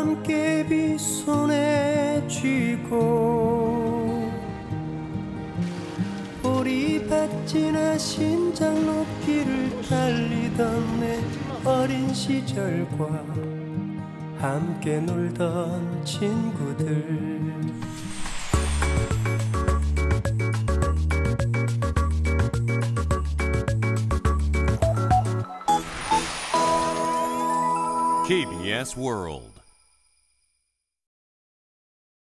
함께 빗손에 쥐고 보리밭이나 신장 높이를 달리던 내 어린 시절과 함께 놀던 친구들 KBS World